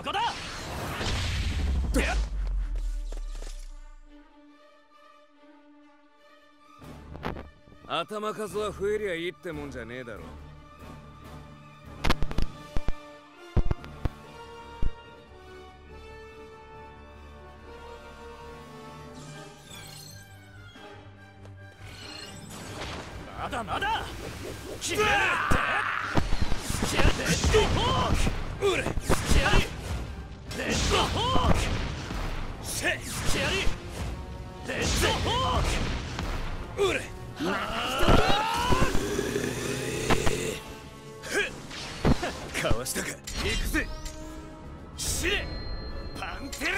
こだ。 頭数は増えりゃいいってもんじゃねえだろ。 まだまだ決めるってスチアレッドホーク。うれスチアリレッドホーク。せスチアリレッドホーク。うれかわしたか。行くぜ。 死ねパンテラ。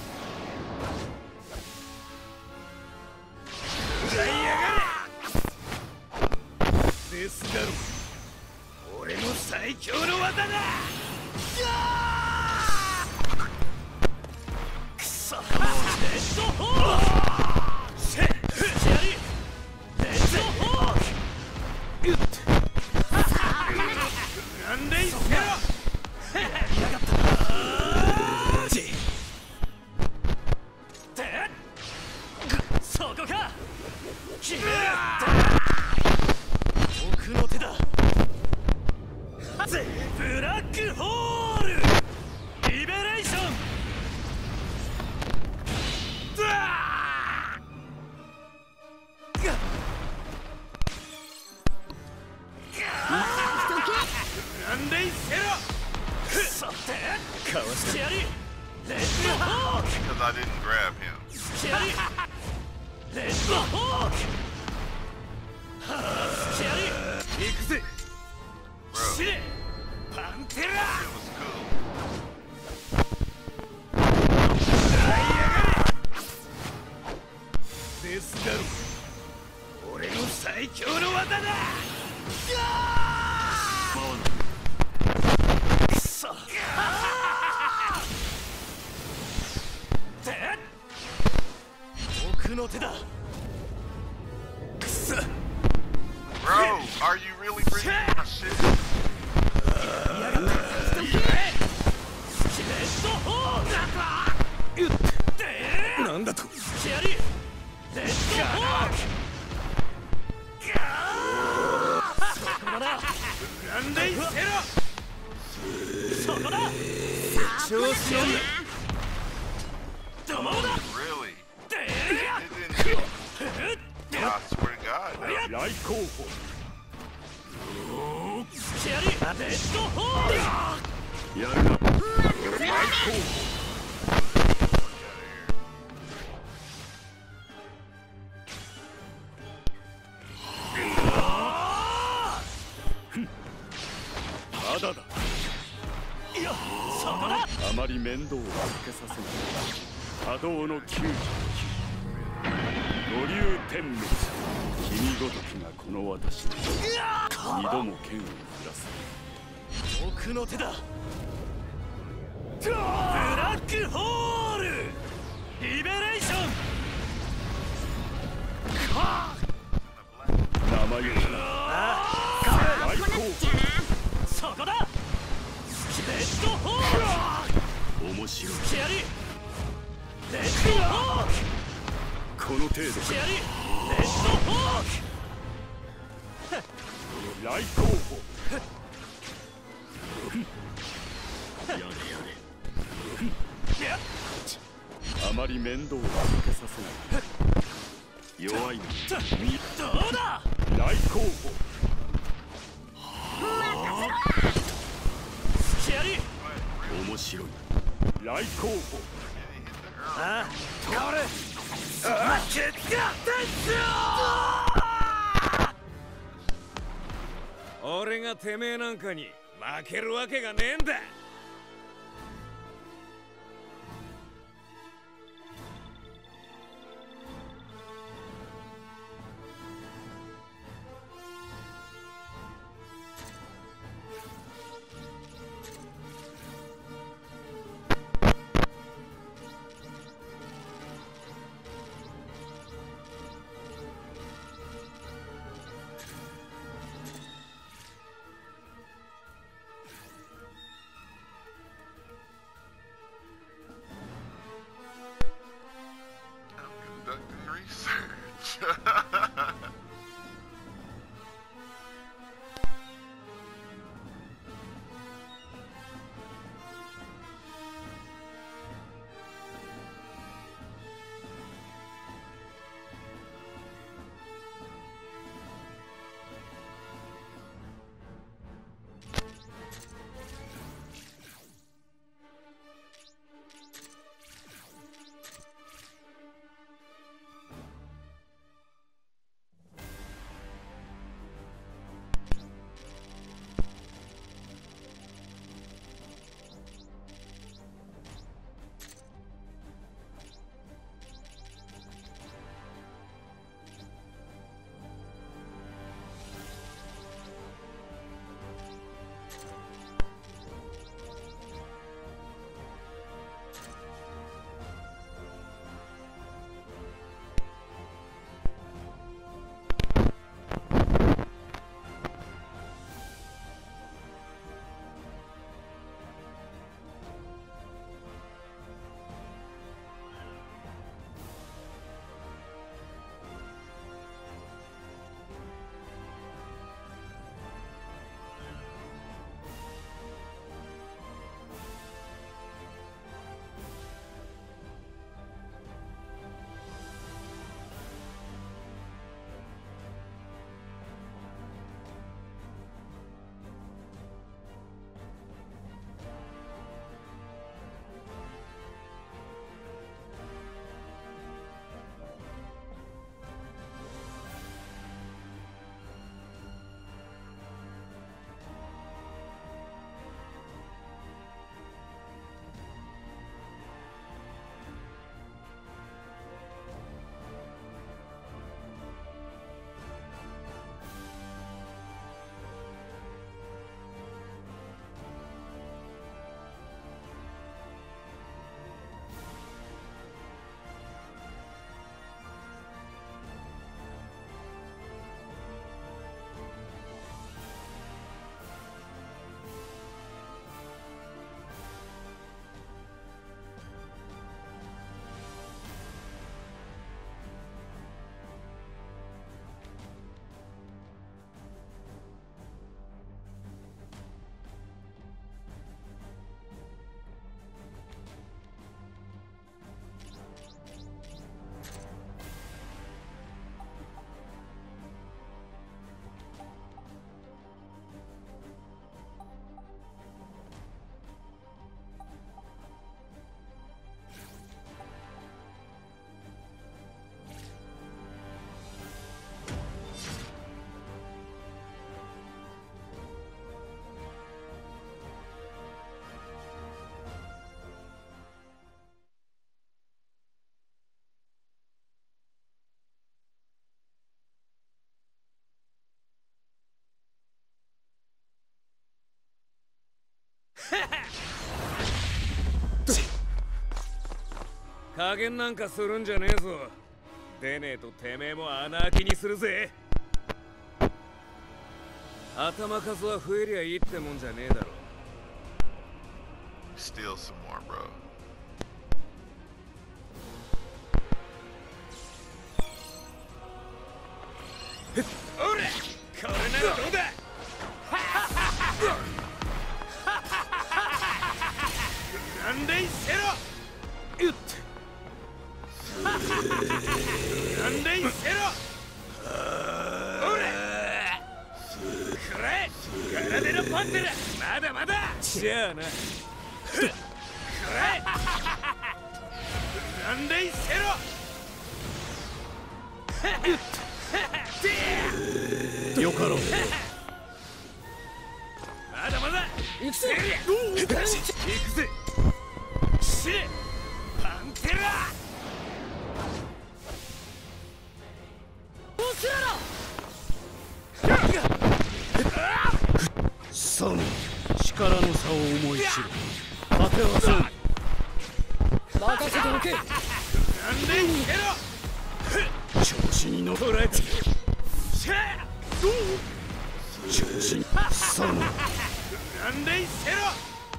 食らいやがれ。 ですだろ。 俺の最強の技だ。くそレッドホーク。せスチアリレッドホーク。うっなんでいっせろ。やりやがったな。そこか。決める奥の手だ。ブラックホールリベレーション。なんでいっせろ。さてかわしてやりレッドホーク。 Because I didn't grab him. スチアリレッドホーク。スチアリ行くぜ。 Bro, 死ねパンテラ。 it was cool. ですだろ。俺の最強の技だ。くそ奥の手だ。くそ Bro, are you really bringing my shit? レッドホーク。 なんだと。 スチアリレッドホーク。そこだ。なんでいっせろ。そこだ。 調子乗んな。 どうだ。 Really? で It didn't. I swear to God. 来候補。スチアリレッドホーク。やるな。来候補。まだだ。いや、そこだ。あまり面倒をかけさせない。波動の99。五竜天滅。君ごときがこの私に二度も剣を振らせる。奥の手だ。ブラックホールリベレーション。名前を最高。そこだ。レッドホーク。面白い。チアリレッドホーク。この程度。チアリレッドホーク。来候補。やれやれ。あまり面倒をかけさせない。弱いな。どうだ。来候補。スチアリ面白い。来候補。ああ、倒れ。 俺がてめえなんかに負けるわけがねえんだ。 加減なんかするんじゃねえぞ。出ねえとてめえも穴開きにするぜ。頭数は増えりゃいいってもんじゃねえだろ。 Steal some more, bro. おれ、これならどうだ。なんでいせろ。うっなんでいせろ。おれくれ、ガラデのパンテラ、まだまだ。じゃあな。くれなんでいせろ。よかろう。まだまだ行くぜ。行くぜ。死ねパンテラ。どうすやろ。 サム、力の差を思い知る。果てはせん。任せておけ。 なんでいけろ。 調子に乗られて。調子にサム。 なんでいせろ。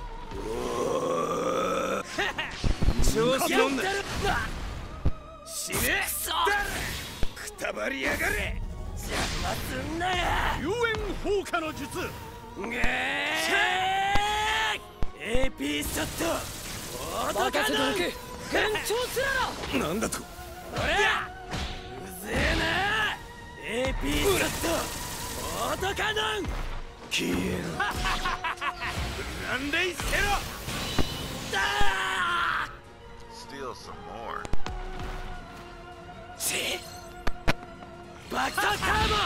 調子乗んな。死ね。くたばりやがれ。邪魔すんなや。 遊園放火の術。 AP ショット。 任せておけ。変調すらなんだと。おりゃうぜえな。AP ショット。オートカノン。 消えろ。 なんでいせろ。 Steal some more. バクターターボ。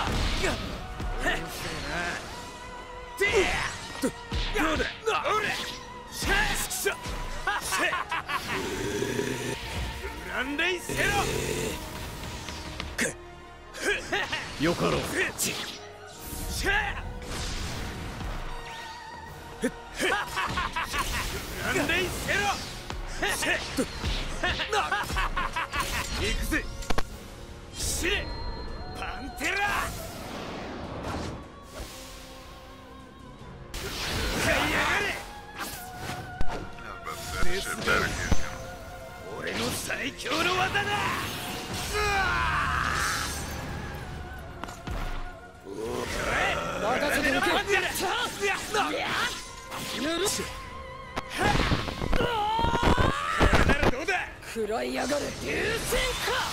どうだ。おれなんでいせろ。 よかろう。 なんでいせろ。行くぜ。死ねパンテラ。買いやがれ。 I was about to say, that shit better get him. 俺の最強の技だ。 任せておけ。 どうだ。 食らいやがれ。 優先か。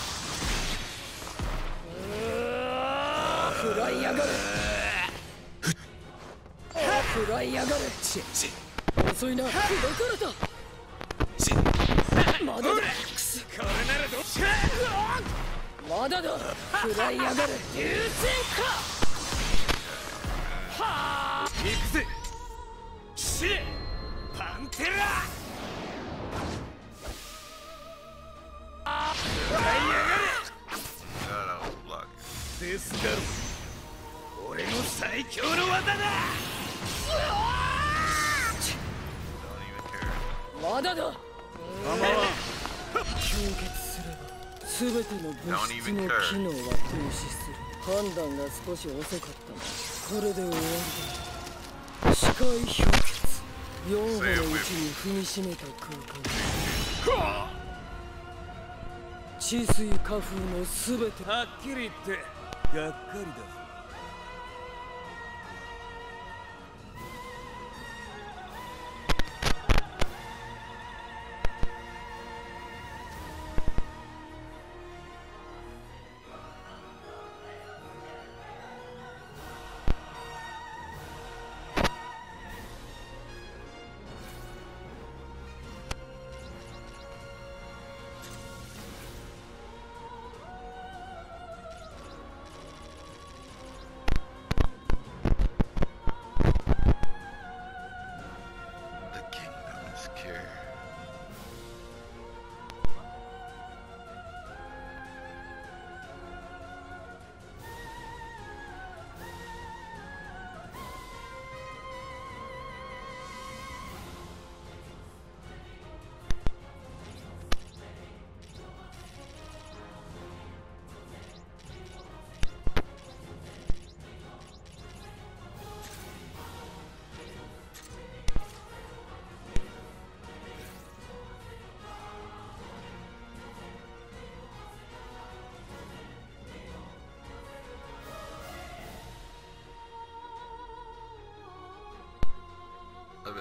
食らいやがれ。食らいやがれ。遅いな。だからだ。まだだ。 これならどっちか。 まだだ。食らいやがれ。 優先か。はあ。行くぜ。死ねパンテラ。食らいやがれ。 God, I was blocking. ですだろ。俺の最強の技だ。 Don't even care. まだだ。吸血すれば全ての物質の機能は停止する。判断が少し遅かったがこれで終わりだ。視界氷結。4歩のうちに踏みしめた空間。治水花風の全て。 はっきり言ってがっかりだぞ。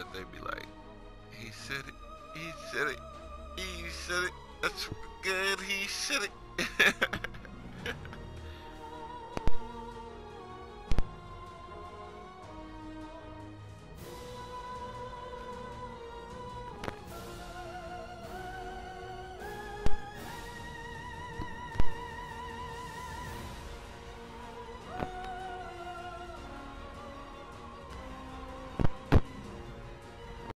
but they be like, he said it, he said it, he said it. That's good, he said it.